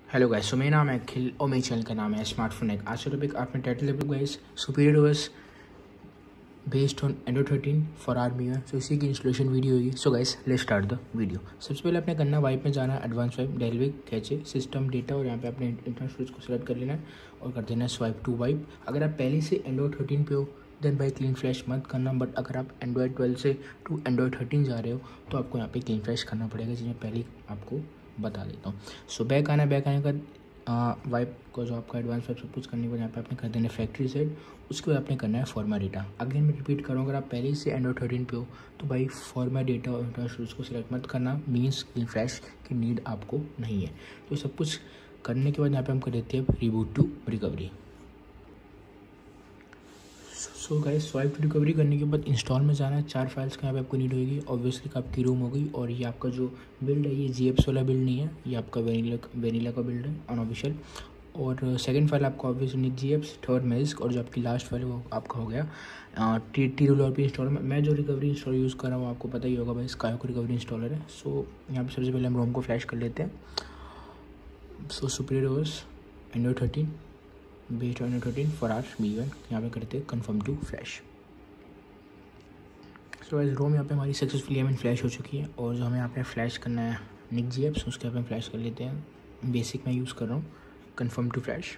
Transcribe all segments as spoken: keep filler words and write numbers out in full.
Hello guys, सो मेरा नाम है अखिल और मेरे चैनल का नाम है स्मार्टफोन एक। आज का टॉपिक आपने title level guys superior OS based on Android thirteen for army है। सो इसी की इंस्टॉलेशन वीडियो होगी। So guys let's start the video. सबसे पहले आपने करना वाइप में जाना है, advance wipe, Dalvik, cache, system data, और यहाँ पे आपने इंटरनेट स्टोरेज को सिलेक्ट कर लेना है और कर देना है स्वाइप टू वाइप। अगर आप पहले से एंड्रॉइड थर्टीन पे हो देन भाई क्लीन फ्लैश मत करना, बट अगर आप एंड्रॉइड ट्वेल्व से टू एंड्रॉइड थर्टीन जा रहे हो तो आपको यहाँ पे क्लीन फ्लैश करना पड़ेगा, जिसमें पहले आपको बता देता हूँ। सो बैक आना, बैक आने का वाइप को जो आपका एडवांस वाइप सब कुछ करने के बाद यहाँ पे आपने कर देना फैक्ट्री सेट। उसके बाद आपने करना है फॉर्मेट डेटा। अगेन मैं रिपीट करूँ, अगर आप पहले ही से एंड्रॉइड थर्टीन पे हो तो भाई फॉर्मेट डेटा और इंटरनेट उसको सिलेक्ट मत करना, मीन्स क्लीन फ्लैश की नीड आपको नहीं है। तो सब कुछ करने के बाद यहाँ पे हम कर देते हैं reboot to recovery. So guys swipe to recovery करने के बाद इंस्टॉल में जाना है। चार फाइल्स का यहाँ पे आपको नीड होगी। ऑब्वियसली आपकी रूम हो गई, और ये आपका जो बिल्ड है ये जी एप्स वाला बिल्ड नहीं है, ये आपका वेनिला वेनिला का बिल्ड है अनऑफिशियल। और सेकंड फाइल आपका obviously G apps, third Magisk, और जो आपकी लास्ट फाइल है वो आपका हो गया टी टी रूल और भी इंस्टॉल में। मैं जो रिकवरी इंस्टॉल यूज़ कर रहा हूँ आपको पता ही होगा भाई, स्काई को रिकवरी इंस्टॉलर है। सो यहाँ पर सबसे पहले हम रोम को फ्लैश कर लेते हैं। So superior OS Android thirteen based on thirteen for R B one, यहाँ पे करते हैं confirm to flash. So guys ROM यहाँ पे हमारी सक्सेसफुली हमें फ्लैश हो चुकी है, और जो हमें यहाँ पे फ्लैश करना है निक जी एप्स, उसके यहाँ पे फ्लैश कर लेते हैं। बेसिक मैं यूज़ कर रहा हूँ, confirm to flash.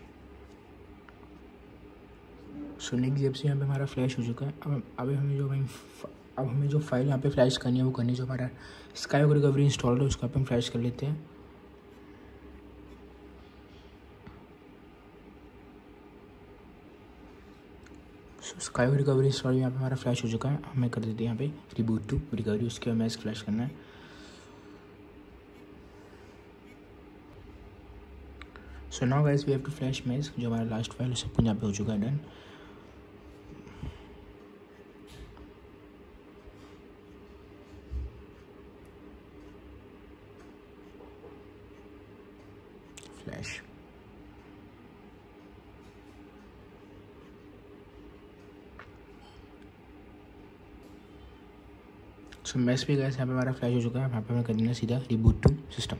So Nik G apps यहाँ पे हमारा फ्लैश हो चुका है। अब अब हमें जो भाई अब हमें जो फाइल यहाँ पे फ्लैश करनी है वो करनी है जो हमारा स्काई को रिकवरी इंस्टॉल है, उसका हम फ्लैश कर लेते हैं। स्काई रिकवरी इंस्टॉल यहाँ पे हमारा फ्लैश हो चुका है। हमें कर देते हैं यहाँ पे रिबूट टू रिकवरी, उसके बाद मैच फ्लैश करना है। So now guys we have to flash Magisk, जो हमारा लास्ट फाइल सब कुछ यहाँ पे हो चुका है डन। फ्लैश सो मैच भी गाइस यहाँ पे हमारा फ्लैश हो चुका है। यहाँ पे हमें कर देना सीधा reboot to system.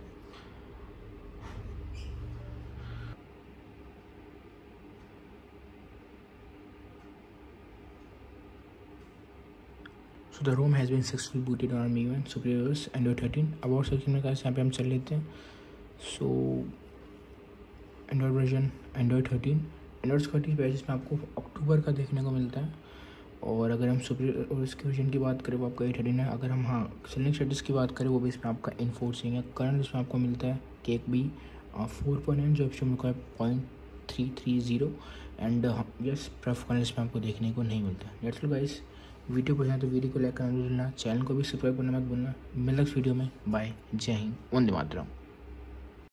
So the ROM has been successfully booted on Mi one superior OS Android thirteen. About section में गाइस यहाँ पे हम चल लेते हैं। So Android version Android thirteen Android thirteen patches में आपको अक्टूबर का देखने को मिलता है। और अगर हम सुपीरियर और इसके वर्जन की बात करें वो आपका एट थर्टीन है। अगर हम हाँ सेलिंग स्टेटस की बात करें वो भी इसमें आपका इन्फोर्सिंग है। करंट इसमें आपको मिलता है केक बी फोर पॉइंट नाइन, जो ऑप्शन का है point three three zero, and yes प्रफ करंट इसमें आपको देखने को नहीं मिलता है। डेट्स ऑल गाइस, वीडियो पसंद है तो वीडियो को लाइक करना भूलना, चैनल को भी सब्सक्राइब करना मत भूलना। मिलते हैं वीडियो में, बाय, जय हिंद, वंदे मातरम।